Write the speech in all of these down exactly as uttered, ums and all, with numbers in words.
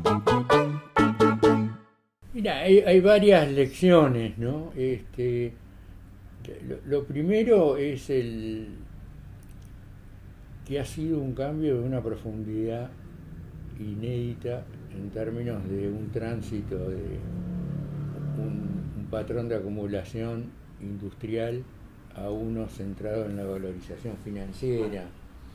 Mira, hay, hay varias lecciones, ¿no? Este, lo, lo primero es el que ha sido un cambio de una profundidad inédita en términos de un tránsito de un, un patrón de acumulación industrial a uno centrado en la valorización financiera.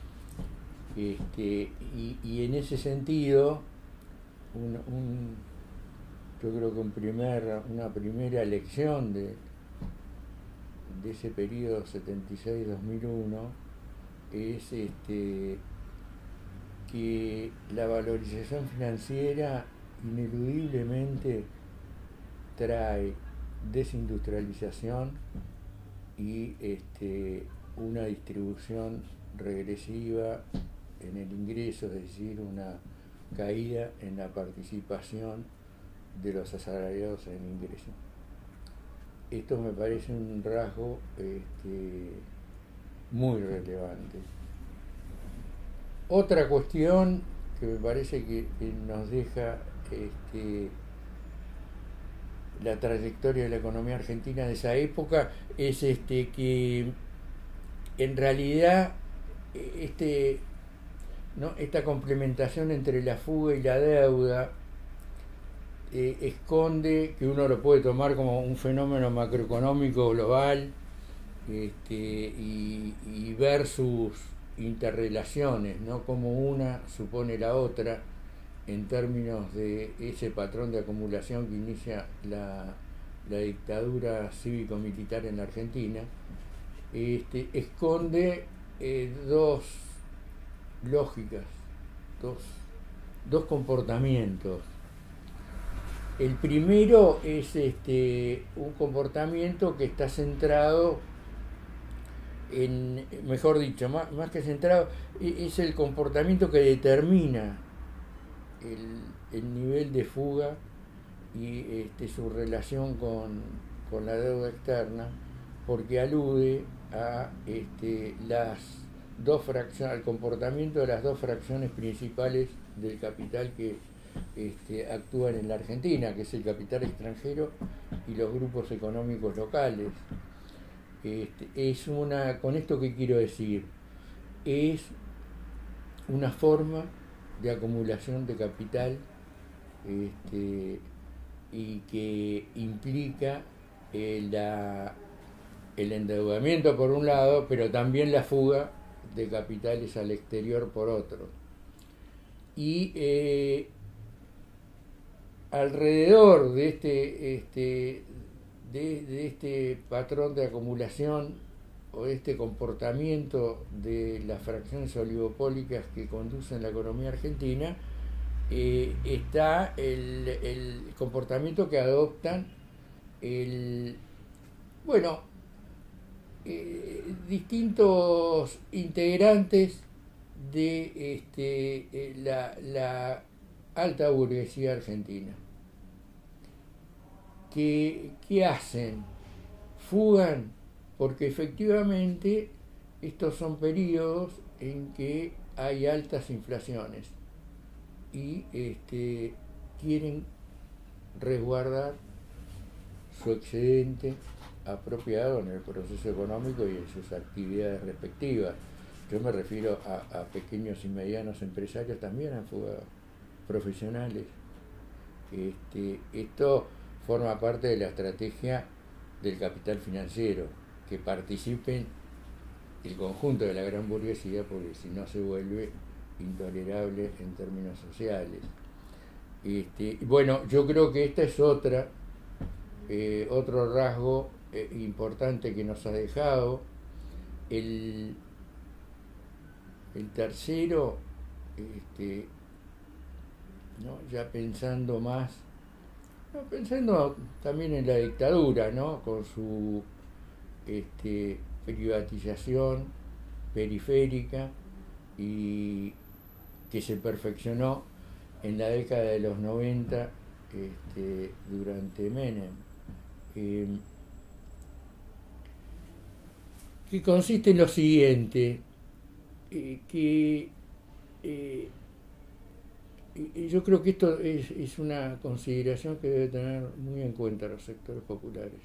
Este, y, y en ese sentido, un, un, yo creo que un primer, una primera lección de, de ese periodo setenta y seis a dos mil uno es este, que la valorización financiera ineludiblemente trae desindustrialización y este, una distribución regresiva en el ingreso, es decir, una caída en la participación de los asalariados en el ingreso. Esto me parece un rasgo este, muy relevante. Otra cuestión que me parece que, que nos deja este, la trayectoria de la economía argentina de esa época es este, que en realidad este, ¿no? esta complementación entre la fuga y la deuda eh, esconde que uno lo puede tomar como un fenómeno macroeconómico global este, y, y ver sus interrelaciones, ¿no? Como una supone la otra en términos de ese patrón de acumulación que inicia la, la dictadura cívico-militar en la Argentina, este, esconde eh, dos lógicas, dos, dos comportamientos. El primero es este, un comportamiento que está centrado en, mejor dicho, más, más que centrado, es el comportamiento que determina el, el nivel de fuga y este, su relación con, con la deuda externa, porque alude a este, las dos fracciones, al comportamiento de las dos fracciones principales del capital que este, actúan en la Argentina, que es el capital extranjero y los grupos económicos locales. Este, es una, con esto que quiero decir, es una forma de acumulación de capital este, y que implica eh, la, el endeudamiento por un lado, pero también la fuga de capitales al exterior por otro. Y eh, alrededor de este, este, de, de este patrón de acumulación o de este comportamiento de las fracciones oligopólicas que conducen la economía argentina, eh, está el, el comportamiento que adoptan el, bueno, eh, distintos integrantes de este, eh, la, la alta burguesía argentina. ¿Qué, qué hacen? Fugan, porque efectivamente estos son periodos en que hay altas inflaciones y este, quieren resguardar su excedente apropiado en el proceso económico y en sus actividades respectivas. Yo me refiero a, a pequeños y medianos empresarios, también han fugado, profesionales. Este, esto forma parte de la estrategia del capital financiero, que participen el conjunto de la gran burguesía, porque si no se vuelve intolerable en términos sociales. Este, bueno, yo creo que esta es otra, eh, otro rasgo eh, importante que nos ha dejado. El, el tercero, este, ¿no? ya pensando más, no, pensando también en la dictadura, ¿no? Con su este, privatización periférica y que se perfeccionó en la década de los noventa este, durante Menem, eh, que consiste en lo siguiente, eh, que eh, y, y yo creo que esto es, es una consideración que debe tener muy en cuenta los sectores populares,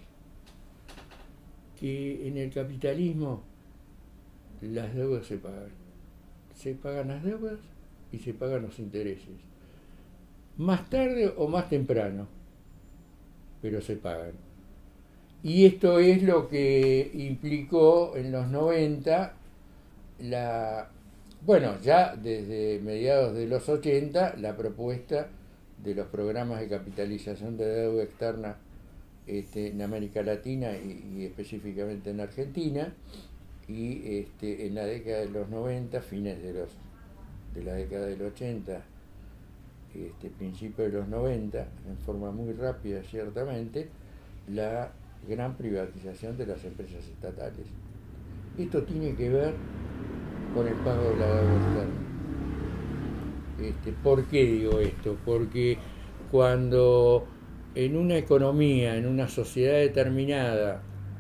que en el capitalismo las deudas se pagan, se pagan las deudas y se pagan los intereses, más tarde o más temprano, pero se pagan. Y esto es lo que implicó en los noventa la, bueno, ya desde mediados de los ochenta, la propuesta de los programas de capitalización de deuda externa este, en América Latina y, y específicamente en Argentina, y este, en la década de los noventa, fines de, los, de la década del ochenta, este, principios de los noventa, en forma muy rápida ciertamente, la gran privatización de las empresas estatales. Esto tiene que ver con el pago de la deuda externa. Este, ¿Por qué digo esto? Porque cuando en una economía, en una sociedad determinada,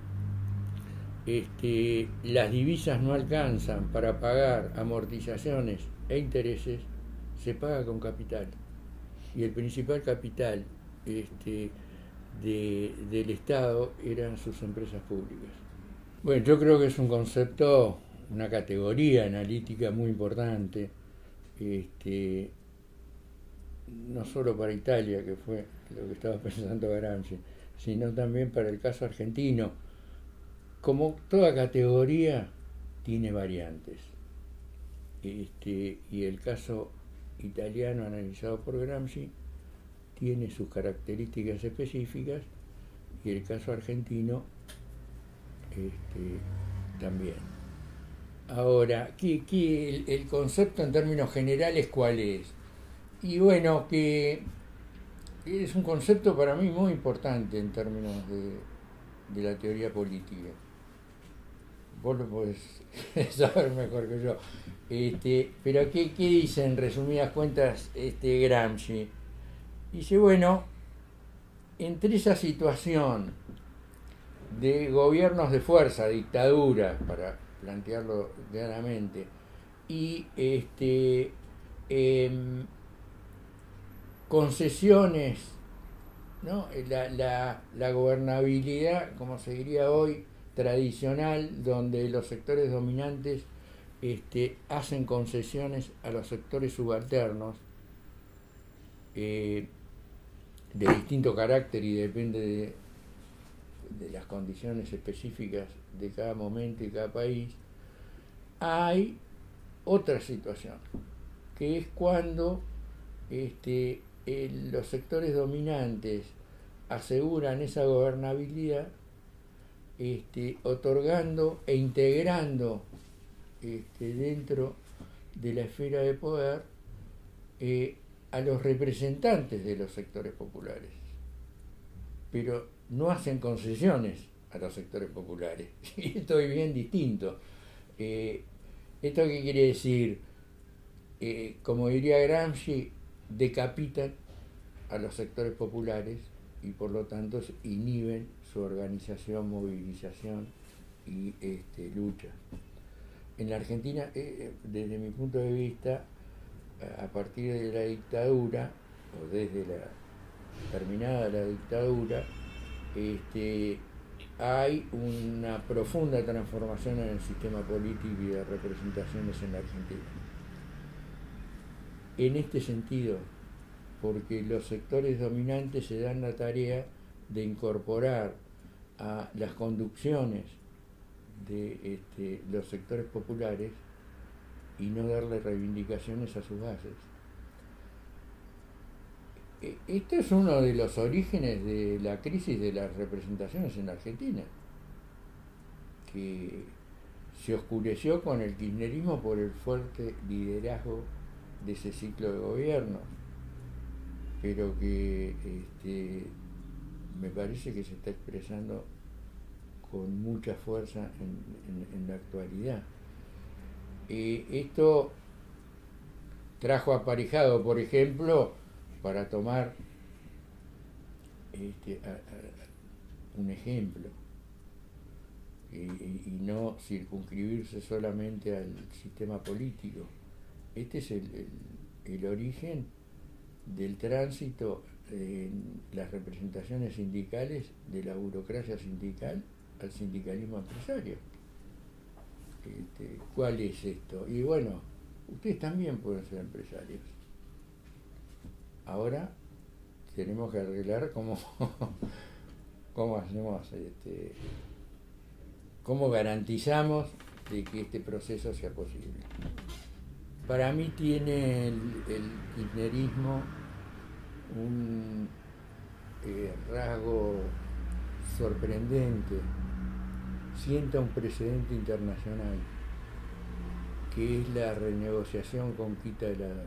este, las divisas no alcanzan para pagar amortizaciones e intereses, se paga con capital. Y el principal capital este, de, del Estado eran sus empresas públicas. Bueno, yo creo que es un concepto, una categoría analítica muy importante, este, no solo para Italia, que fue lo que estaba pensando Gramsci, sino también para el caso argentino. Como toda categoría tiene variantes, este, y el caso italiano analizado por Gramsci tiene sus características específicas, y el caso argentino este, también. Ahora, ¿qué, qué, el, el concepto en términos generales cuál es? Y bueno, que es un concepto para mí muy importante en términos de, de la teoría política. Vos lo podés saber mejor que yo. Este, pero ¿qué, qué dice en resumidas cuentas este Gramsci? Dice, bueno, entre esa situación de gobiernos de fuerza, dictaduras, para plantearlo claramente, y este, eh, concesiones, ¿no? La, la, la gobernabilidad, como se diría hoy, tradicional, donde los sectores dominantes este, hacen concesiones a los sectores subalternos, eh, de distinto carácter y depende de, de las condiciones específicas de cada momento y cada país. Hay otra situación, que es cuando este, el, los sectores dominantes aseguran esa gobernabilidad este, otorgando e integrando este, dentro de la esfera de poder eh, a los representantes de los sectores populares, pero no hacen concesiones a los sectores populares. Y esto es bien distinto. Eh, ¿Esto qué quiere decir? Eh, como diría Gramsci, decapitan a los sectores populares y por lo tanto inhiben su organización, movilización y este, lucha. En la Argentina, eh, desde mi punto de vista, a partir de la dictadura, o desde la terminada la dictadura, este, hay una profunda transformación en el sistema político y de representaciones en la Argentina. En este sentido, porque los sectores dominantes se dan la tarea de incorporar a las conducciones de este, los sectores populares y no darle reivindicaciones a sus bases. Este es uno de los orígenes de la crisis de las representaciones en Argentina, que se oscureció con el kirchnerismo por el fuerte liderazgo de ese ciclo de gobierno, pero que este, me parece que se está expresando con mucha fuerza en, en, en la actualidad. Eh, esto trajo aparejado, por ejemplo, para tomar este, a, a, un ejemplo y, y no circunscribirse solamente al sistema político. Este es el, el, el origen del tránsito en las representaciones sindicales de la burocracia sindical al sindicalismo empresario. Este, ¿Cuál es esto? Y bueno, ustedes también pueden ser empresarios. Ahora tenemos que arreglar cómo, cómo hacemos, este, cómo garantizamos de que este proceso sea posible. Para mí tiene el, el kirchnerismo un eh, rasgo sorprendente. Sienta un precedente internacional, que es la renegociación con quita de la deuda,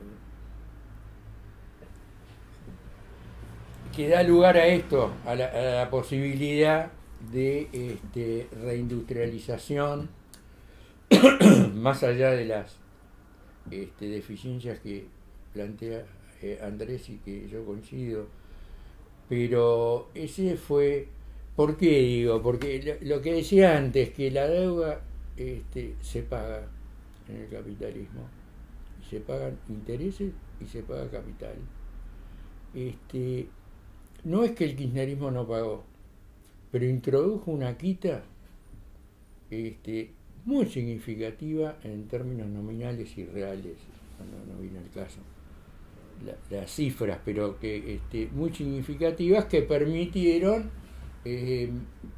que da lugar a esto, a la, a la posibilidad de este, reindustrialización, más allá de las este, deficiencias que plantea eh, Andrés y que yo coincido, pero ese fue... ¿Por qué digo? Porque lo, lo que decía antes, que la deuda este, se paga en el capitalismo, y se pagan intereses y se paga capital. Este, no es que el kirchnerismo no pagó, pero introdujo una quita este, muy significativa en términos nominales y reales, no, no viene el caso, la, las cifras, pero que este, muy significativas que permitieron eh,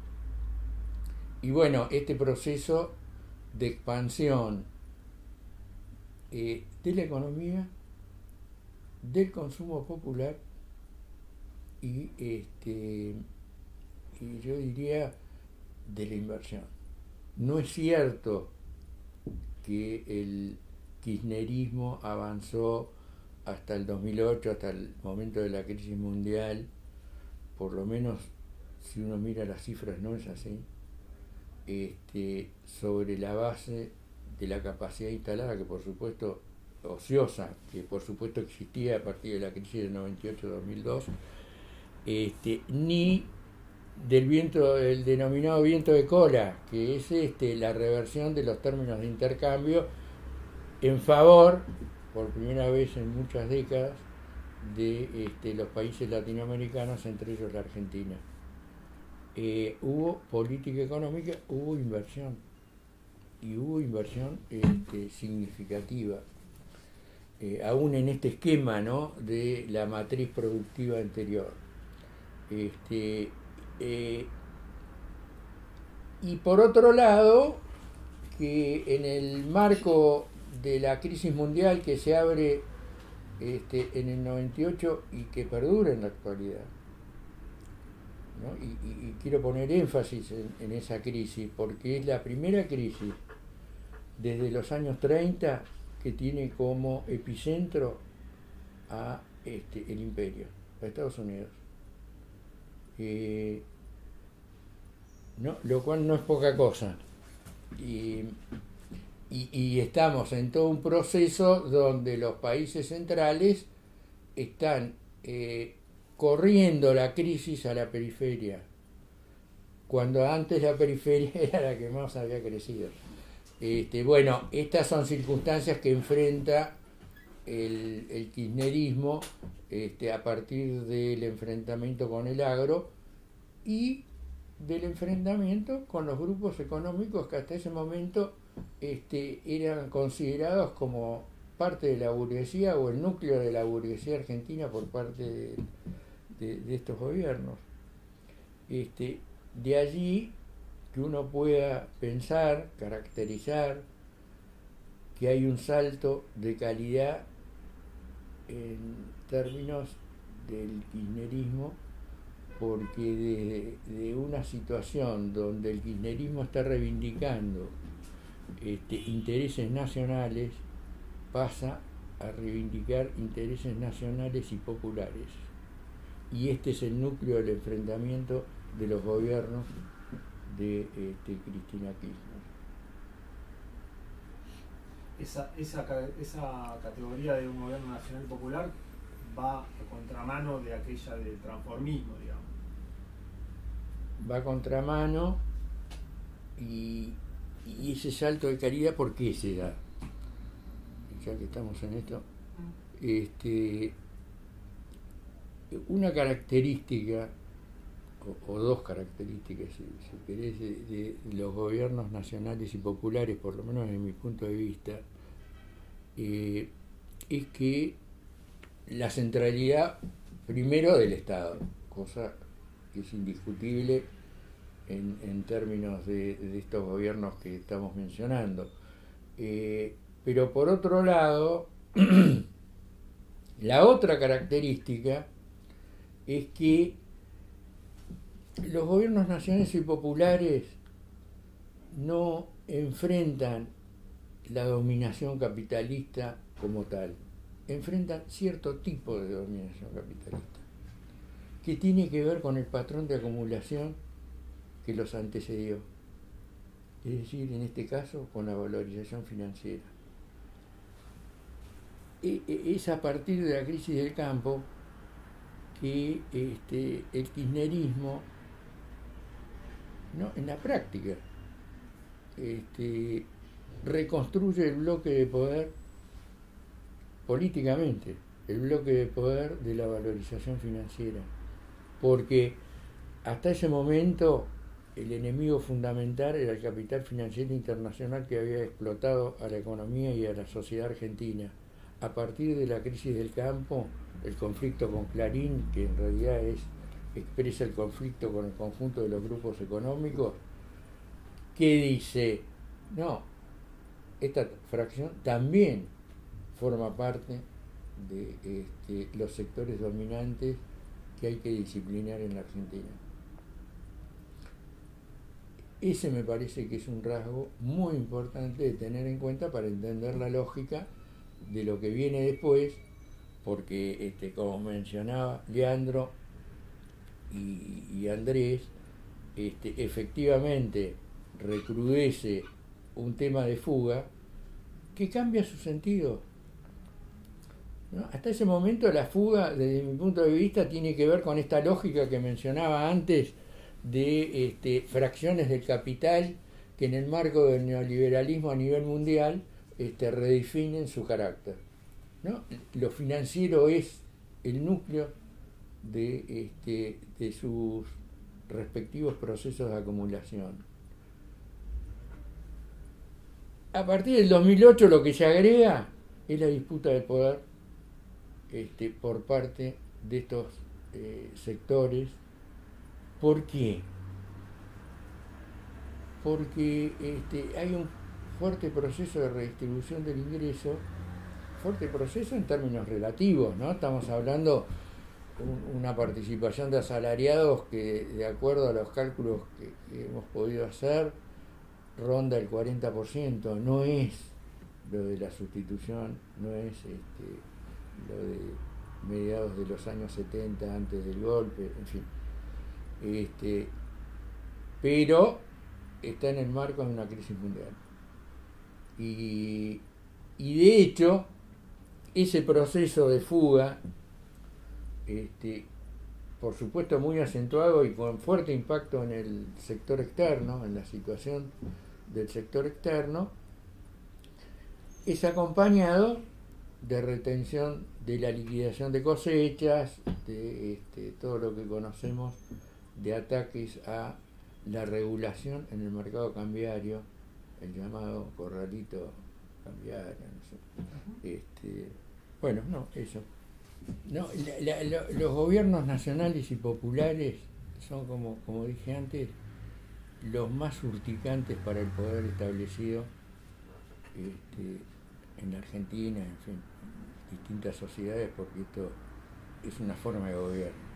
y bueno, este proceso de expansión eh, de la economía, del consumo popular y este y yo diría de la inversión. No es cierto que el kirchnerismo avanzó hasta el dos mil ocho, hasta el momento de la crisis mundial, por lo menos si uno mira las cifras no es así, este, sobre la base de la capacidad instalada, que por supuesto ociosa, que por supuesto existía a partir de la crisis del noventa y ocho dos mil dos, este, ni del viento, el denominado viento de cola, que es este, la reversión de los términos de intercambio en favor, por primera vez en muchas décadas, de este, los países latinoamericanos, entre ellos la Argentina. Eh, hubo política económica, hubo inversión, y hubo inversión este, significativa, eh, aún en este esquema, ¿no?, de la matriz productiva anterior. Este, eh, y por otro lado, que en el marco de la crisis mundial que se abre este, en el noventa y ocho y que perdura en la actualidad, ¿no? y, y, y quiero poner énfasis en, en esa crisis, porque es la primera crisis desde los años treinta que tiene como epicentro a este, el imperio, a Estados Unidos. Eh, ¿no? Lo cual no es poca cosa. Y, y, y estamos en todo un proceso donde los países centrales están eh, corriendo la crisis a la periferia, cuando antes la periferia era la que más había crecido. Este, bueno, estas son circunstancias que enfrenta el, el kirchnerismo este, a partir del enfrentamiento con el agro y del enfrentamiento con los grupos económicos que hasta ese momento este, eran considerados como parte de la burguesía o el núcleo de la burguesía argentina por parte de, de, de estos gobiernos. Este, de allí que uno pueda pensar, caracterizar que hay un salto de calidad en términos del kirchnerismo, porque de, de una situación donde el kirchnerismo está reivindicando este, intereses nacionales, pasa a reivindicar intereses nacionales y populares. Y este es el núcleo del enfrentamiento de los gobiernos de este, Cristina Kirchner. Esa, esa, esa categoría de un gobierno nacional popular va a contramano de aquella del transformismo, digamos. Va a contramano y, y ese salto de calidad, ¿por qué se da? Ya que estamos en esto, este, una característica, o, o dos características, si, si querés, de, de los gobiernos nacionales y populares, por lo menos desde mi punto de vista, eh, es que la centralidad primero del Estado, cosa que es indiscutible en, en términos de, de estos gobiernos que estamos mencionando. Eh, pero por otro lado, la otra característica es que los gobiernos nacionales y populares no enfrentan la dominación capitalista como tal, enfrentan cierto tipo de dominación capitalista, que tiene que ver con el patrón de acumulación que los antecedió, es decir, en este caso, con la valorización financiera. Es a partir de la crisis del campo que este, el kirchnerismo, ¿no?, en la práctica, este, reconstruye el bloque de poder políticamente, el bloque de poder de la valorización financiera, porque hasta ese momento el enemigo fundamental era el capital financiero internacional que había explotado a la economía y a la sociedad argentina. A partir de la crisis del campo, el conflicto con Clarín, que en realidad es, expresa el conflicto con el conjunto de los grupos económicos, que dice, no, esta fracción también forma parte de este, los sectores dominantes que hay que disciplinar en la Argentina. Ese me parece que es un rasgo muy importante de tener en cuenta para entender la lógica de lo que viene después, porque este, como mencionaba Leandro y, y Andrés, este, efectivamente recrudece un tema de fuga que cambia su sentido, ¿no? Hasta ese momento la fuga, desde mi punto de vista, tiene que ver con esta lógica que mencionaba antes de este, fracciones del capital que en el marco del neoliberalismo a nivel mundial este, redefinen su carácter, ¿no? Lo financiero es el núcleo de, este, de sus respectivos procesos de acumulación. A partir del dos mil ocho lo que se agrega es la disputa de poder este, por parte de estos eh, sectores. ¿Por qué? Porque este, hay un fuerte proceso de redistribución del ingreso, fuerte proceso en términos relativos, ¿no? Estamos hablando de una participación de asalariados que, de acuerdo a los cálculos que, que hemos podido hacer, ronda el cuarenta por ciento. No es lo de la sustitución, no es este, lo de mediados de los años setenta, antes del golpe, en fin. Este, pero está en el marco de una crisis mundial. Y, y de hecho, ese proceso de fuga, este, por supuesto muy acentuado y con fuerte impacto en el sector externo, en la situación del sector externo, es acompañado de retención de la liquidación de cosechas, de este, todo lo que conocemos de ataques a la regulación en el mercado cambiario, el llamado corralito cambiario, no sé. Este, bueno, no, eso. No, la, la, los gobiernos nacionales y populares son, como, como dije antes, los más urticantes para el poder establecido este, en la Argentina, en fin, en distintas sociedades, porque esto es una forma de gobierno.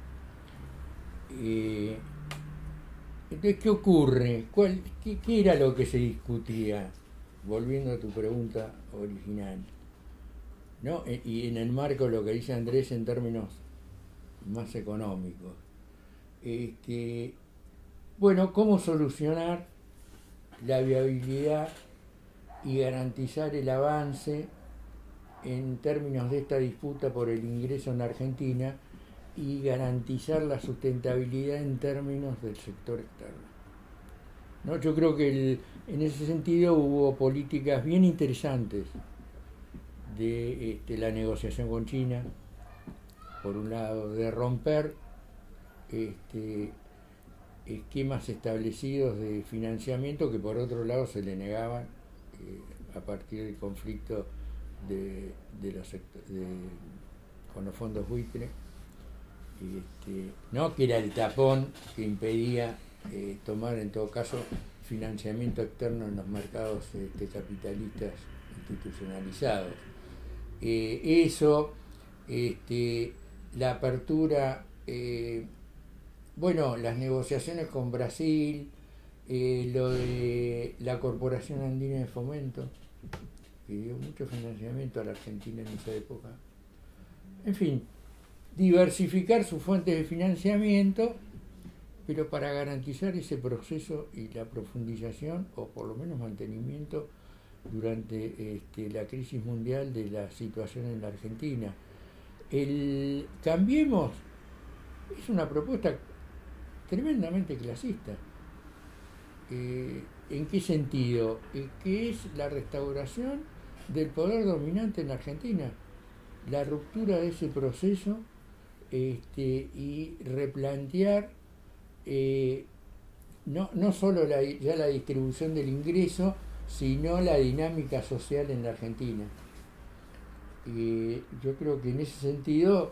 Eh, entonces, ¿qué ocurre? ¿Cuál, qué, ¿Qué era lo que se discutía? Volviendo a tu pregunta original, ¿no? Y en el marco de lo que dice Andrés en términos más económicos. Este, bueno, ¿cómo solucionar la viabilidad y garantizar el avance en términos de esta disputa por el ingreso en la Argentina y garantizar la sustentabilidad en términos del sector externo? ¿No? Yo creo que el, en ese sentido hubo políticas bien interesantes de este, la negociación con China, por un lado, de romper este, esquemas establecidos de financiamiento que por otro lado se le negaban eh, a partir del conflicto de, de los sector, de, con los fondos buitre, este, no que era el tapón que impedía eh, tomar en todo caso financiamiento externo en los mercados este, capitalistas institucionalizados. Eh, eso, este, la apertura, eh, bueno, las negociaciones con Brasil, eh, lo de la Corporación Andina de Fomento, que dio mucho financiamiento a la Argentina en esa época. En fin, diversificar sus fuentes de financiamiento, pero para garantizar ese proceso y la profundización, o por lo menos mantenimiento, durante este, la crisis mundial de la situación en la Argentina. El Cambiemos es una propuesta tremendamente clasista. Eh, ¿En qué sentido? Eh, que es la restauración del poder dominante en la Argentina, la ruptura de ese proceso este, y replantear eh, no, no solo la, ya la distribución del ingreso, sino la dinámica social en la Argentina. Eh, yo creo que en ese sentido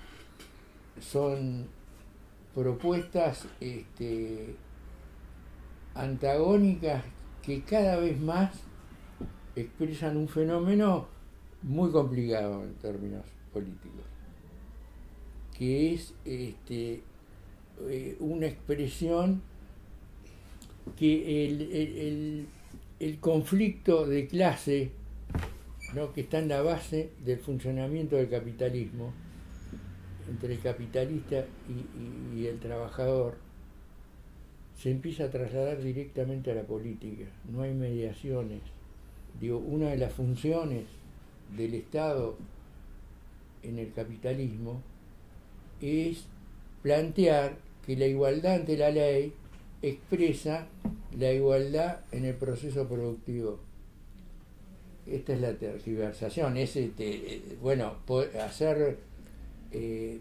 son propuestas este, antagónicas que cada vez más expresan un fenómeno muy complicado en términos políticos, que es este, eh, una expresión que el, el, el, el conflicto de clase, ¿no?, que está en la base del funcionamiento del capitalismo, entre el capitalista y, y, y el trabajador, se empieza a trasladar directamente a la política. No hay mediaciones. Digo, una de las funciones del Estado en el capitalismo es plantear que la igualdad ante la ley expresa la igualdad en el proceso productivo. Esta es la tergiversación, es este, bueno, hacer eh,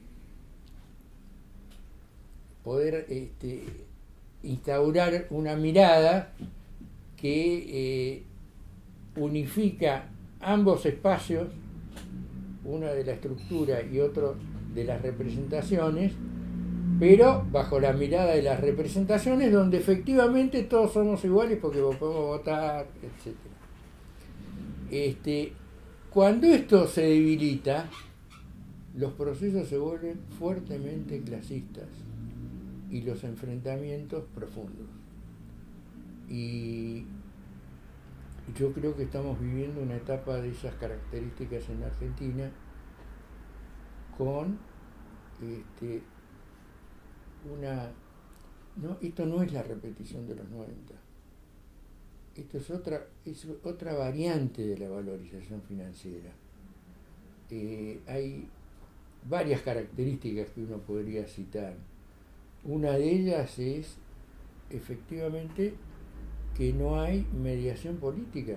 poder este, instaurar una mirada que eh, unifica ambos espacios, uno de la estructura y otro de las representaciones, pero bajo la mirada de las representaciones donde efectivamente todos somos iguales porque podemos votar, etcétera. Este, cuando esto se debilita, los procesos se vuelven fuertemente clasistas y los enfrentamientos profundos. Y yo creo que estamos viviendo una etapa de esas características en Argentina con este, una... No, esto no es la repetición de los noventa. Esto es otra, es otra variante de la valorización financiera. Eh, hay varias características que uno podría citar. Una de ellas es, efectivamente, que no hay mediación política.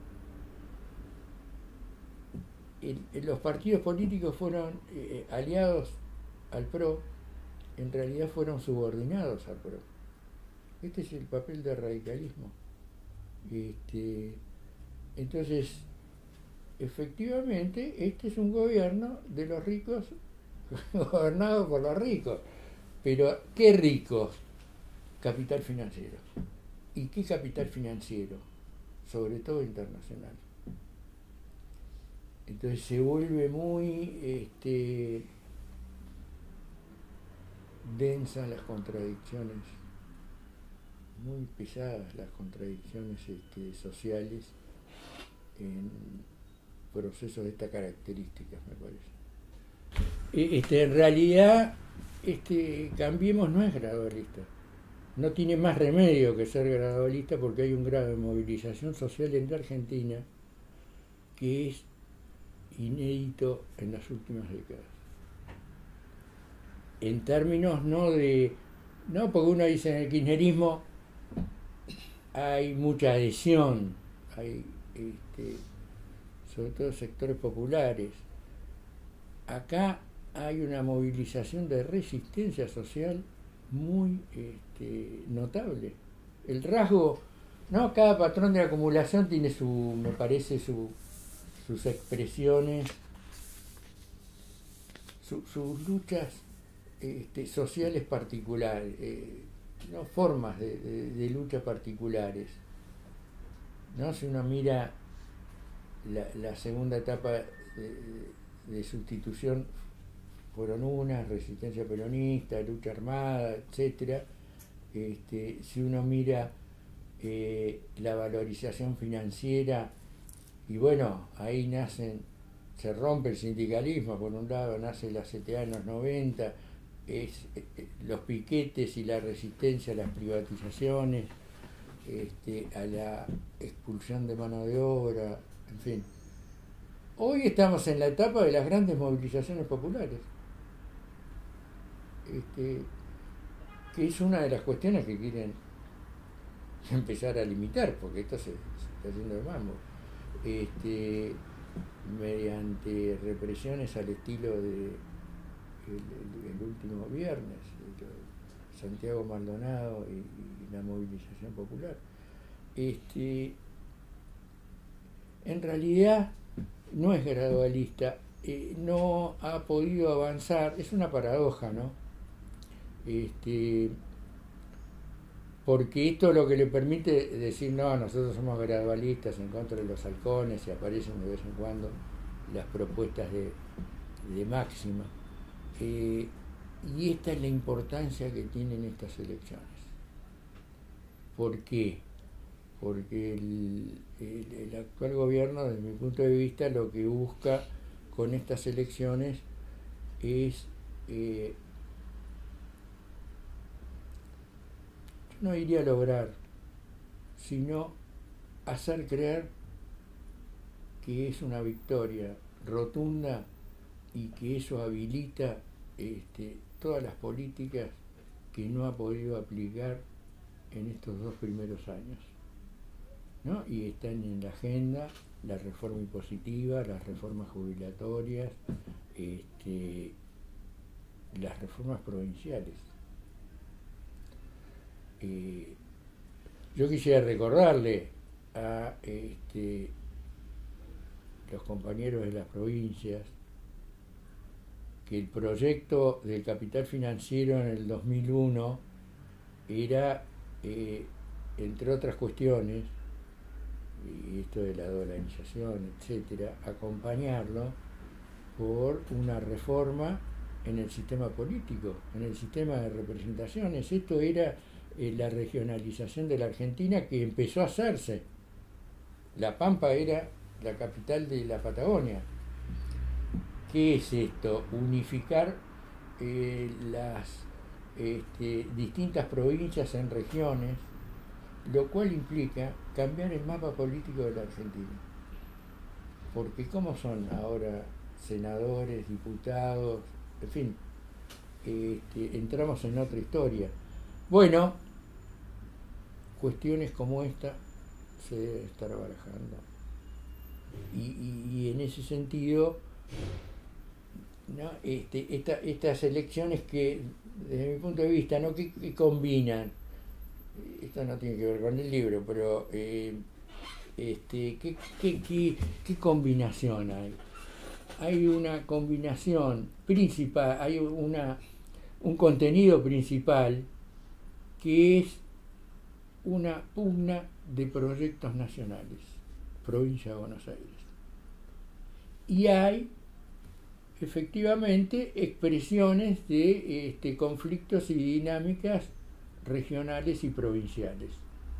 El, los partidos políticos fueron eh, aliados al P R O, en realidad fueron subordinados al P R O. Este es el papel del radicalismo. Este, entonces, efectivamente, este es un gobierno de los ricos, gobernado por los ricos. Pero, ¿qué ricos? Capital financiero. ¿Y qué capital financiero? Sobre todo internacional. Entonces se vuelve muy este, densas las contradicciones, muy pesadas las contradicciones este, sociales en procesos de estas características, me parece. Este, en realidad, este, Cambiemos no es gradualista. No tiene más remedio que ser gradualista porque hay un grado de movilización social en la Argentina que es inédito en las últimas décadas. En términos no de... No, porque uno dice en el kirchnerismo hay mucha adhesión, hay este, sobre todo sectores populares. Acá hay una movilización de resistencia social muy este, notable. El rasgo, ¿no? Cada patrón de acumulación tiene su, me parece, su, sus expresiones, su, sus luchas este, sociales particulares, eh, ¿no? Formas de, de, de lucha particulares, ¿no? Si uno mira la, la segunda etapa de, de sustitución, fueron unas, resistencia peronista, lucha armada, etcétera. Este, si uno mira eh, la valorización financiera, y bueno, ahí nacen, se rompe el sindicalismo, por un lado nace la C T A en los noventa, es, eh, los piquetes y la resistencia a las privatizaciones, este, a la expulsión de mano de obra, en fin. Hoy estamos en la etapa de las grandes movilizaciones populares, este, que es una de las cuestiones que quieren empezar a limitar, porque esto se, se está yendo de mambo, este, mediante represiones al estilo de el, el, el último viernes, el, Santiago Maldonado y, y la movilización popular. Este, en realidad no es gradualista, eh, no ha podido avanzar, es una paradoja, ¿no? Este, porque esto lo que le permite decir, no, nosotros somos gradualistas en contra de los halcones, y aparecen de vez en cuando las propuestas de, de Máxima, eh, y esta es la importancia que tienen estas elecciones. ¿Por qué? Porque el, el, el actual gobierno, desde mi punto de vista, lo que busca con estas elecciones es eh, no iría a lograr, sino hacer creer que es una victoria rotunda y que eso habilita este, todas las políticas que no ha podido aplicar en estos dos primeros años, ¿no? Y están en la agenda la reforma impositiva, las reformas jubilatorias, este, las reformas provinciales. Eh, yo quisiera recordarle a este, los compañeros de las provincias que el proyecto del capital financiero en el dos mil uno era, eh, entre otras cuestiones, y esto de la dolarización, etcétera, acompañarlo por una reforma en el sistema político, en el sistema de representaciones. Esto era eh, la regionalización de la Argentina que empezó a hacerse. La Pampa era la capital de la Patagonia. ¿Qué es esto? Unificar eh, las este, distintas provincias en regiones, lo cual implica cambiar el mapa político de la Argentina. Porque ¿cómo son ahora senadores, diputados? En fin, este, entramos en otra historia. Bueno, cuestiones como esta se debe estar barajando. Y, y, y en ese sentido, ¿no? este, esta, estas elecciones que, desde mi punto de vista, ¿no? que, que combinan, esto no tiene que ver con el libro, pero eh, este, ¿qué, qué, qué, qué combinación hay? Hay una combinación principal, hay una, un contenido principal que es una pugna de proyectos nacionales, provincia de Buenos Aires. Y hay efectivamente expresiones de este, conflictos y dinámicas regionales y provinciales.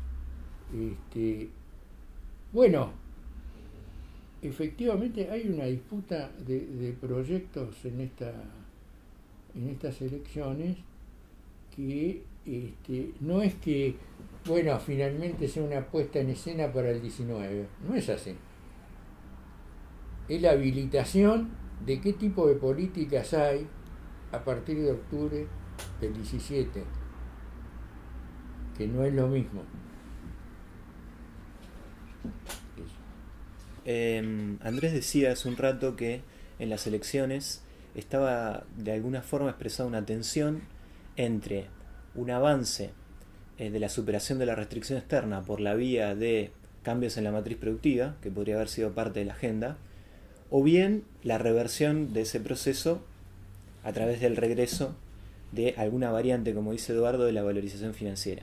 Este, bueno, efectivamente hay una disputa de, de proyectos en esta en estas elecciones que este, no es que, bueno, finalmente sea una puesta en escena para el diecinueve, no es así. Es la habilitación de qué tipo de políticas hay a partir de octubre del diecisiete, que no es lo mismo. Eh, Andrés decía hace un rato que en las elecciones estaba de alguna forma expresada una tensión entre un avance eh, de la superación de la restricción externa por la vía de cambios en la matriz productiva, que podría haber sido parte de la agenda, o bien la reversión de ese proceso a través del regreso de alguna variante, como dice Eduardo, de la valorización financiera.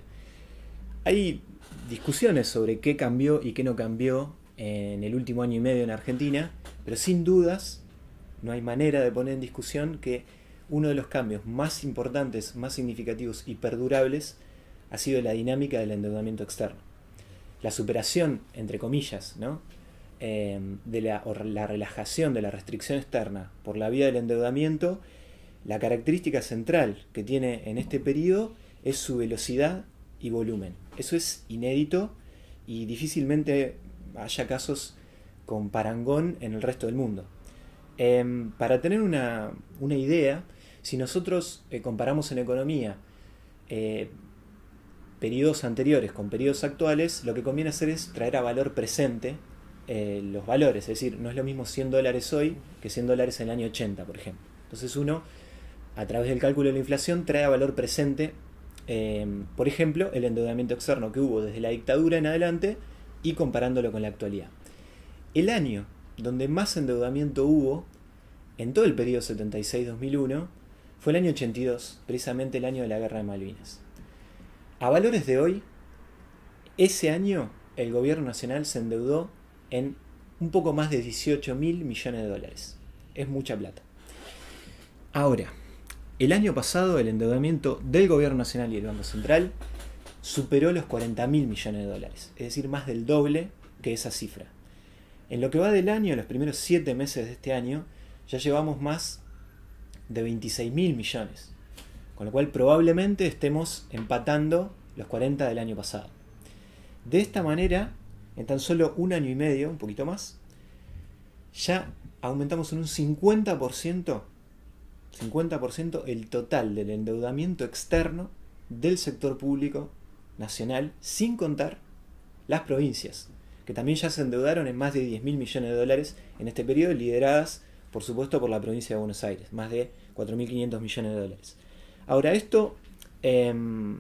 Hay discusiones sobre qué cambió y qué no cambió en el último año y medio en Argentina, pero sin dudas no hay manera de poner en discusión que uno de los cambios más importantes, más significativos y perdurables ha sido la dinámica del endeudamiento externo. La superación, entre comillas, ¿no? eh, de la, o la relajación de la restricción externa por la vía del endeudamiento. La característica central que tiene en este periodo es su velocidad y volumen. Eso es inédito y difícilmente haya casos con parangón en el resto del mundo. Eh, para tener una, una idea, si nosotros eh, comparamos en economía eh, periodos anteriores con periodos actuales, lo que conviene hacer es traer a valor presente eh, los valores. Es decir, no es lo mismo cien dólares hoy que cien dólares en el año ochenta, por ejemplo. Entonces uno, a través del cálculo de la inflación, trae a valor presente, eh, por ejemplo, el endeudamiento externo que hubo desde la dictadura en adelante y comparándolo con la actualidad. El año donde más endeudamiento hubo en todo el periodo setenta y seis a dos mil uno fue el año ochenta y dos, precisamente el año de la Guerra de Malvinas. A valores de hoy, ese año el gobierno nacional se endeudó en un poco más de dieciocho mil millones de dólares. Es mucha plata. Ahora, el año pasado el endeudamiento del gobierno nacional y el Banco Central superó los cuarenta mil millones de dólares, es decir, más del doble que esa cifra. En lo que va del año, los primeros siete meses de este año, ya llevamos más de veintiséis mil millones, con lo cual probablemente estemos empatando los cuarenta del año pasado. De esta manera, en tan solo un año y medio, un poquito más, ya aumentamos en un cincuenta por ciento, cincuenta por ciento el total del endeudamiento externo del sector público nacional, sin contar las provincias, que también ya se endeudaron en más de diez mil millones de dólares en este periodo, lideradas, por supuesto, por la provincia de Buenos Aires, más de cuatro mil quinientos millones de dólares. Ahora, esto, eh,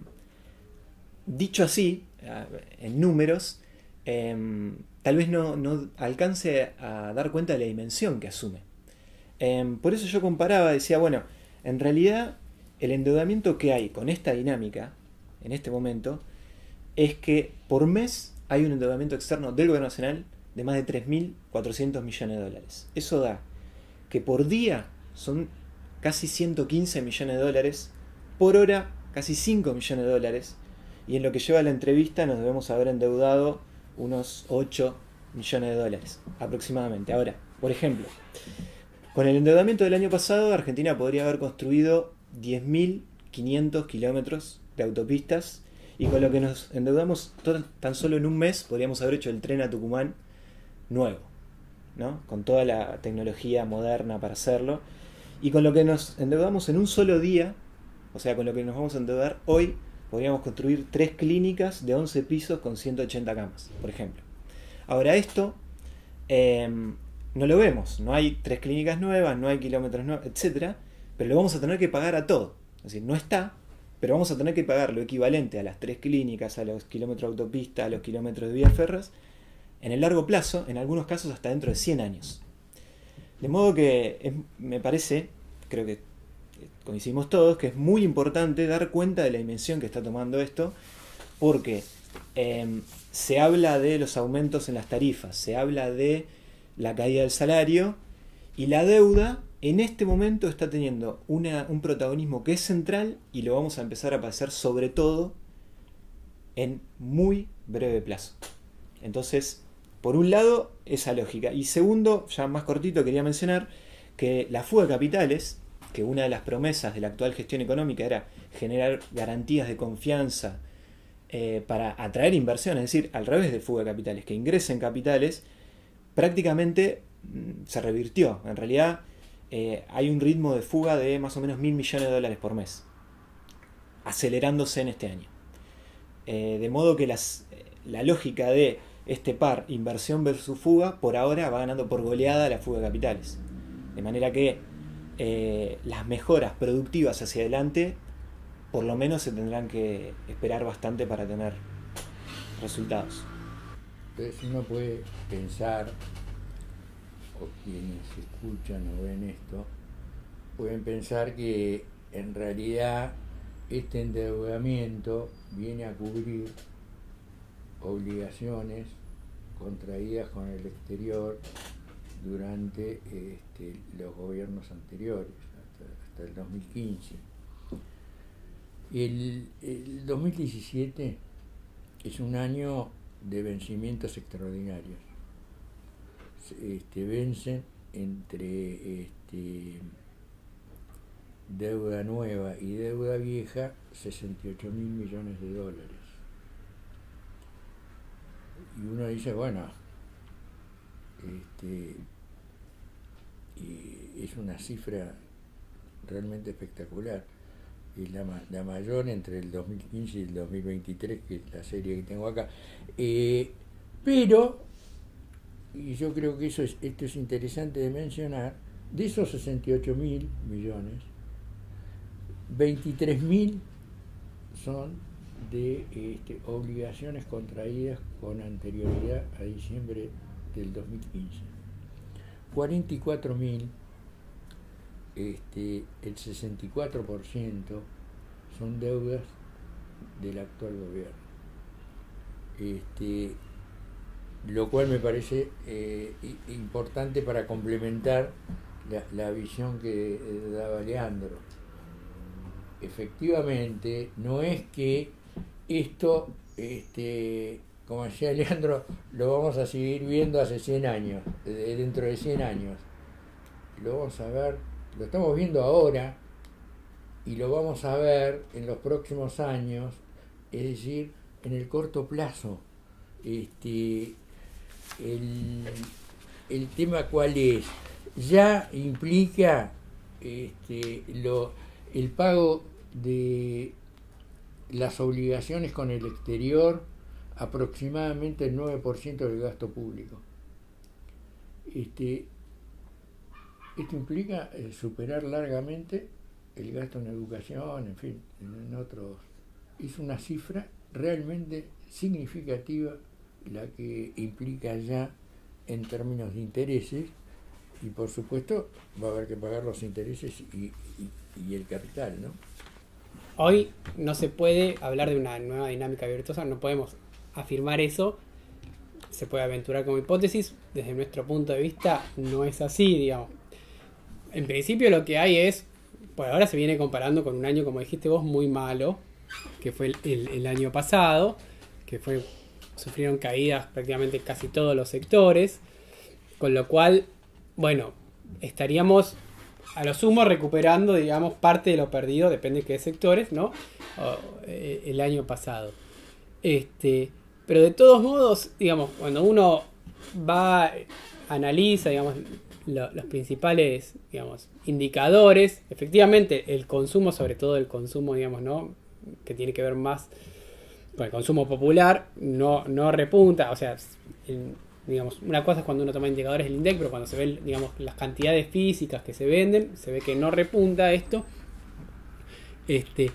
dicho así, en números, eh, tal vez no, no alcance a dar cuenta de la dimensión que asume. Eh, por eso yo comparaba, decía, bueno, en realidad el endeudamiento que hay con esta dinámica, en este momento, es que por mes hay un endeudamiento externo del gobierno nacional de más de tres mil cuatrocientos millones de dólares. Eso da que por día son casi ciento quince millones de dólares, por hora casi cinco millones de dólares, y en lo que lleva la entrevista nos debemos haber endeudado unos ocho millones de dólares aproximadamente. Ahora, por ejemplo, con el endeudamiento del año pasado, Argentina podría haber construido diez mil quinientos kilómetros de autopistas, y con lo que nos endeudamos todo, tan solo en un mes, podríamos haber hecho el tren a Tucumán nuevo, ¿no? Con toda la tecnología moderna para hacerlo. Y con lo que nos endeudamos en un solo día, o sea, con lo que nos vamos a endeudar hoy, podríamos construir tres clínicas de once pisos con ciento ochenta camas, por ejemplo. Ahora, esto eh, no lo vemos. No hay tres clínicas nuevas, no hay kilómetros nuevos, etcétera. Pero lo vamos a tener que pagar a todo. Es decir, no está, pero vamos a tener que pagar lo equivalente a las tres clínicas, a los kilómetros de autopista, a los kilómetros de vías férreas, en el largo plazo, en algunos casos hasta dentro de cien años. De modo que es, me parece, creo que coincidimos todos, que es muy importante dar cuenta de la dimensión que está tomando esto, porque eh, se habla de los aumentos en las tarifas, se habla de la caída del salario, y la deuda en este momento está teniendo una, un protagonismo que es central, y lo vamos a empezar a padecer sobre todo en muy breve plazo. Entonces, por un lado, esa lógica. Y segundo, ya más cortito, quería mencionar que la fuga de capitales, que una de las promesas de la actual gestión económica era generar garantías de confianza eh, para atraer inversión, es decir, al revés de fuga de capitales, que ingresen capitales, prácticamente mmm, se revirtió. En realidad eh, hay un ritmo de fuga de más o menos mil millones de dólares por mes, acelerándose en este año. Eh, de modo que las, la lógica de este par, inversión versus fuga, por ahora va ganando por goleada la fuga de capitales. De manera que eh, las mejoras productivas hacia adelante, por lo menos se tendrán que esperar bastante para tener resultados. Entonces uno puede pensar, o quienes escuchan o ven esto, pueden pensar que en realidad este endeudamiento viene a cubrir obligaciones contraídas con el exterior durante este, los gobiernos anteriores, hasta, hasta el dos mil quince. El, el dos mil diecisiete es un año de vencimientos extraordinarios. Este, vencen entre este, deuda nueva y deuda vieja sesenta y ocho mil millones de dólares. Y uno dice, bueno, este, y es una cifra realmente espectacular. Es la, la mayor entre el dos mil quince y el dos mil veintitrés, que es la serie que tengo acá. Eh, pero, y yo creo que eso es, esto es interesante de mencionar, de esos sesenta y ocho mil millones, veintitrés mil son de este, obligaciones contraídas con anterioridad a diciembre del dos mil quince. cuarenta y cuatro mil, este, el sesenta y cuatro por ciento son deudas del actual gobierno. Este, lo cual me parece eh, importante para complementar la, la visión que eh, daba Leandro. Efectivamente, no es que esto, este, como decía Leandro, lo vamos a seguir viendo hace cien años, dentro de cien años. Lo vamos a ver, lo estamos viendo ahora y lo vamos a ver en los próximos años, es decir, en el corto plazo. Este, el, el tema cuál es, ya implica este, lo, el pago de las obligaciones con el exterior, aproximadamente el nueve por ciento del gasto público. Este, esto implica eh, superar largamente el gasto en educación, en fin, en otros. Es una cifra realmente significativa la que implica ya en términos de intereses, y por supuesto va a haber que pagar los intereses y, y, y el capital, ¿no? Hoy no se puede hablar de una nueva dinámica virtuosa, no podemos afirmar eso, se puede aventurar como hipótesis, desde nuestro punto de vista no es así, digamos. En principio lo que hay es, por ahora se viene comparando con un año, como dijiste vos, muy malo, que fue el, el, el año pasado, que fue sufrieron caídas prácticamente casi todos los sectores, con lo cual, bueno, estaríamos a lo sumo recuperando, digamos, parte de lo perdido, depende de qué sectores, ¿no? O, eh, el año pasado. Este, pero de todos modos, digamos, cuando uno va, analiza, digamos, lo, los principales, digamos, indicadores, efectivamente el consumo, sobre todo el consumo, digamos, ¿no? Que tiene que ver más con el consumo popular, no, no repunta, o sea, el, digamos, una cosa es cuando uno toma indicadores del INDEC, pero cuando se ven, digamos, las cantidades físicas que se venden, se ve que no repunta esto. Este,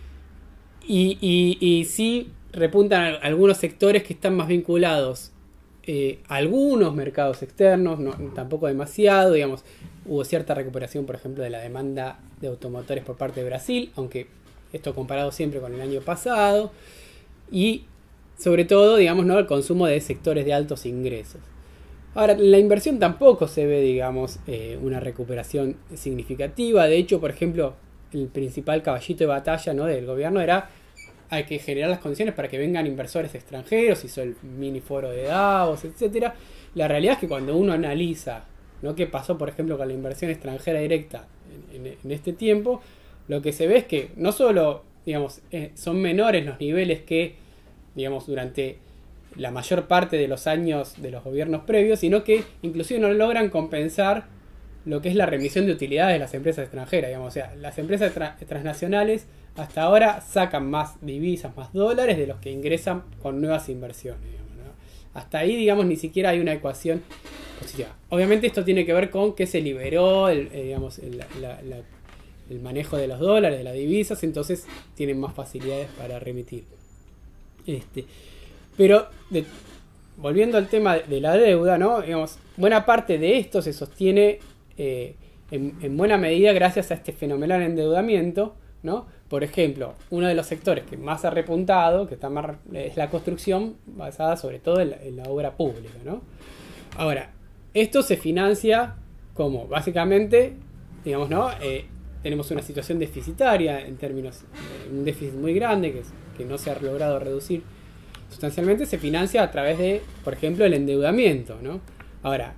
y, y, y sí repuntan algunos sectores que están más vinculados eh, a algunos mercados externos, no, tampoco demasiado, digamos, hubo cierta recuperación, por ejemplo, de la demanda de automotores por parte de Brasil, aunque esto comparado siempre con el año pasado, y sobre todo, digamos, ¿no? El consumo de sectores de altos ingresos. Ahora, la inversión tampoco se ve, digamos, eh, una recuperación significativa. De hecho, por ejemplo, el principal caballito de batalla, ¿no? del gobierno era hay que generar las condiciones para que vengan inversores extranjeros, hizo el mini foro de Davos, etcétera. La realidad es que cuando uno analiza, ¿no? qué pasó, por ejemplo, con la inversión extranjera directa en, en, en este tiempo, lo que se ve es que no solo, digamos, eh, son menores los niveles que, digamos, durante la mayor parte de los años de los gobiernos previos, sino que inclusive no logran compensar lo que es la remisión de utilidades de las empresas extranjeras, digamos. O sea, las empresas tra- transnacionales hasta ahora sacan más divisas, más dólares de los que ingresan con nuevas inversiones, digamos, ¿no? hasta ahí, digamos, ni siquiera hay una ecuación positiva. Obviamente esto tiene que ver con que se liberó el, eh, digamos, el, la, la, el manejo de los dólares, de las divisas, entonces tienen más facilidades para remitir. Este, pero de, volviendo al tema de la deuda, ¿no? Digamos, buena parte de esto se sostiene eh, en, en buena medida gracias a este fenomenal endeudamiento, ¿no? Por ejemplo, uno de los sectores que más ha repuntado, que está más, es la construcción, basada sobre todo en la, en la obra pública, ¿no? Ahora, esto se financia como, básicamente, digamos, ¿no? Eh, tenemos una situación deficitaria en términos de un déficit muy grande que, que no se ha logrado reducir sustancialmente, se financia a través de, por ejemplo, el endeudamiento, ¿no? Ahora,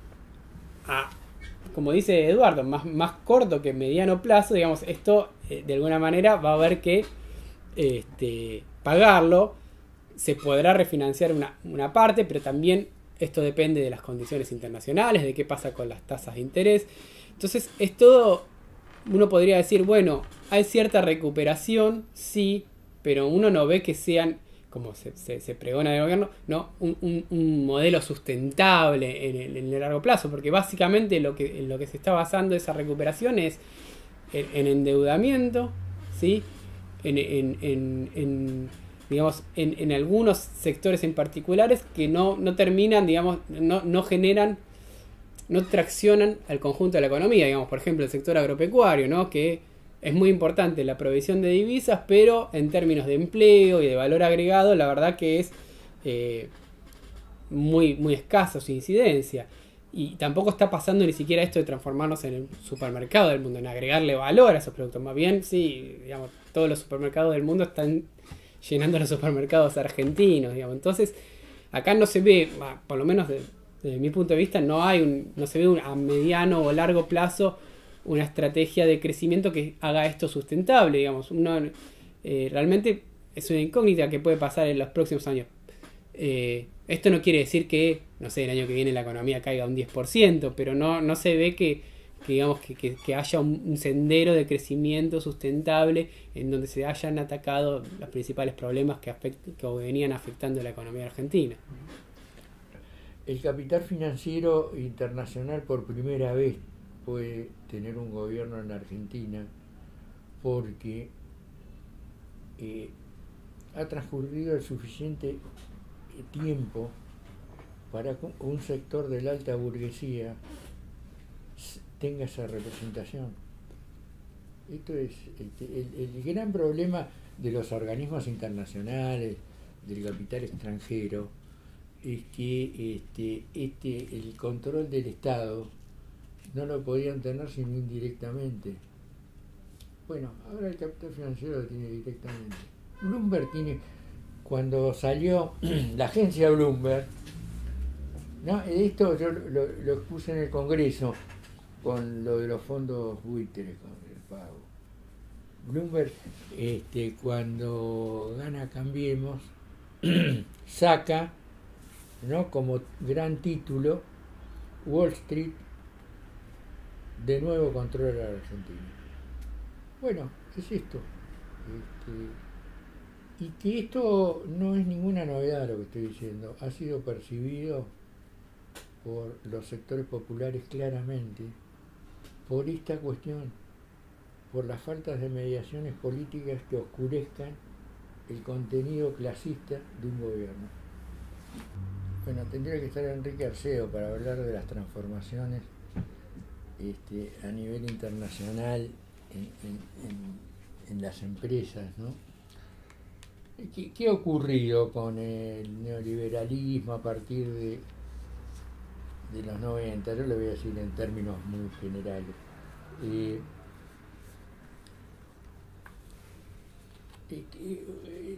a, como dice Eduardo, más, más corto que mediano plazo, digamos, esto eh, de alguna manera va a haber que este, pagarlo, se podrá refinanciar una, una parte, pero también esto depende de las condiciones internacionales, de qué pasa con las tasas de interés. Entonces, es todo, uno podría decir, bueno, hay cierta recuperación, sí, pero uno no ve que sean, como se, se, se pregona del gobierno, no un, un, un modelo sustentable en el, en el largo plazo, porque básicamente lo que, en lo que se está basando esa recuperación es en, en endeudamiento, ¿sí? en, en, en, en digamos, en, en algunos sectores en particulares que no, no terminan, digamos, no, no generan, no traccionan al conjunto de la economía, digamos, por ejemplo, el sector agropecuario, ¿no? Que es muy importante la provisión de divisas, pero en términos de empleo y de valor agregado, la verdad que es eh, muy, muy escaso su incidencia. Y tampoco está pasando ni siquiera esto de transformarnos en el supermercado del mundo, en agregarle valor a esos productos. Más bien, sí, digamos, todos los supermercados del mundo están llenando los supermercados argentinos, digamos. Entonces, acá no se ve, por lo menos desde, desde mi punto de vista, no hay un, no se ve un, a mediano o largo plazo una estrategia de crecimiento que haga esto sustentable, digamos. Uno, eh, realmente es una incógnita que puede pasar en los próximos años. Eh, esto no quiere decir que, no sé, el año que viene la economía caiga un diez por ciento, pero no, no se ve que, que digamos que, que, que haya un, un sendero de crecimiento sustentable en donde se hayan atacado los principales problemas que, afect, que venían afectando la economía argentina. El capital financiero internacional por primera vez puede tener un gobierno en Argentina porque eh, ha transcurrido el suficiente tiempo para que un sector de la alta burguesía tenga esa representación. Esto es este, el, el gran problema de los organismos internacionales, del capital extranjero, es que este, este, el control del Estado no lo podían tener sino indirectamente. Bueno, ahora el capital financiero lo tiene directamente. Bloomberg tiene, cuando salió la agencia Bloomberg, ¿no? Esto yo lo, lo expuse en el Congreso con lo de los fondos buitres, con el pago. Bloomberg, este, cuando gana Cambiemos, saca, ¿no?, como gran título, Wall Street de nuevo controla la Argentina. Bueno, es esto. Este, y que esto no es ninguna novedad lo que estoy diciendo, ha sido percibido por los sectores populares claramente por esta cuestión, por las faltas de mediaciones políticas que oscurezcan el contenido clasista de un gobierno. Bueno, tendría que estar Enrique Arceo para hablar de las transformaciones este, a nivel internacional en, en, en, en las empresas, ¿no? ¿Qué, ¿Qué ha ocurrido con el neoliberalismo a partir de, de los noventa? Yo lo voy a decir en términos muy generales. Eh, eh, eh,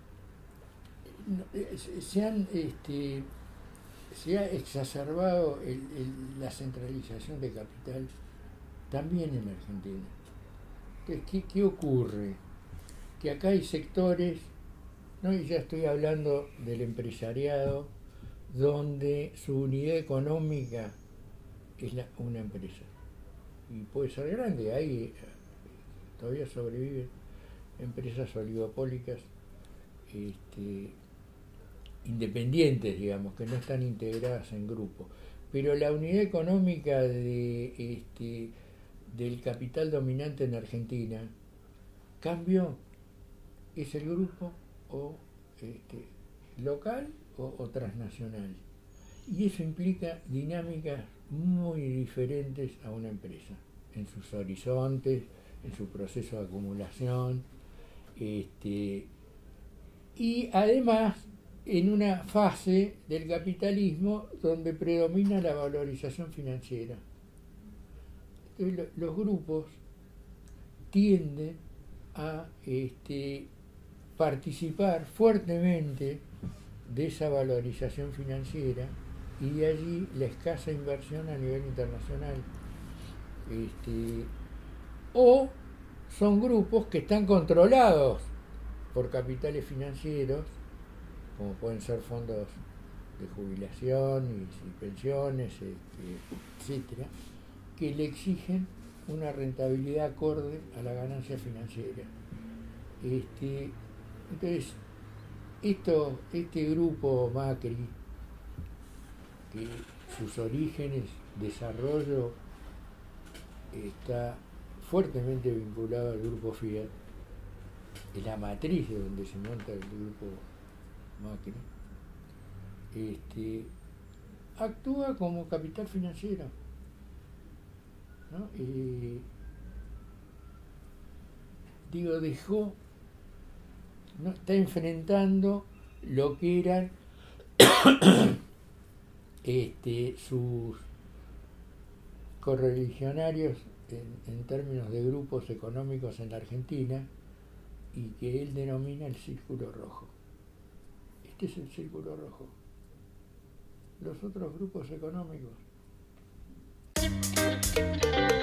eh, se han este, se ha exacerbado el, el, la centralización de capital también en Argentina. Entonces, ¿qué, qué ocurre? Que acá hay sectores, ¿no? Y ya estoy hablando del empresariado, donde su unidad económica es la, una empresa. Y puede ser grande, ahí todavía sobreviven empresas oligopólicas, este, independientes, digamos, que no están integradas en grupos. Pero la unidad económica de, este, del capital dominante en Argentina cambió. ¿Es el grupo o este, local o, o transnacional? Y eso implica dinámicas muy diferentes a una empresa, en sus horizontes, en su proceso de acumulación, este, y además en una fase del capitalismo donde predomina la valorización financiera. Entonces, lo, los grupos tienden a este, participar fuertemente de esa valorización financiera, y de allí la escasa inversión a nivel internacional. Este, o son grupos que están controlados por capitales financieros, como pueden ser fondos de jubilación y, y pensiones, este, etcétera, que le exigen una rentabilidad acorde a la ganancia financiera. Este, entonces, esto, este grupo Macri, que sus orígenes, desarrollo, está fuertemente vinculado al grupo Fiat, es la matriz de donde se monta el grupo Macri, este, actúa como capital financiero, ¿no? Eh, digo, dejó, ¿no? Está enfrentando lo que eran este, sus correligionarios en, en términos de grupos económicos en la Argentina, y que él denomina el círculo rojo. Este es el círculo rojo. Los otros grupos económicos